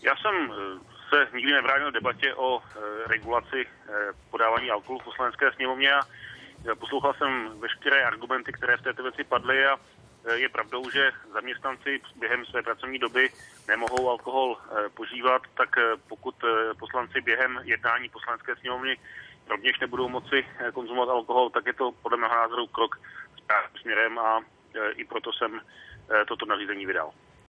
Já jsem se nikdy nebránil debatě o regulaci podávání alkoholu v Poslanecké sněmovně a poslouchal jsem veškeré argumenty, které v této věci padly a je pravdou, že zaměstnanci během své pracovní doby nemohou alkohol požívat, tak pokud poslanci během jednání Poslanecké sněmovny rovněž nebudou moci konzumovat alkohol, tak je to podle mého názoru krok správným směrem a i proto jsem toto nařízení vydal.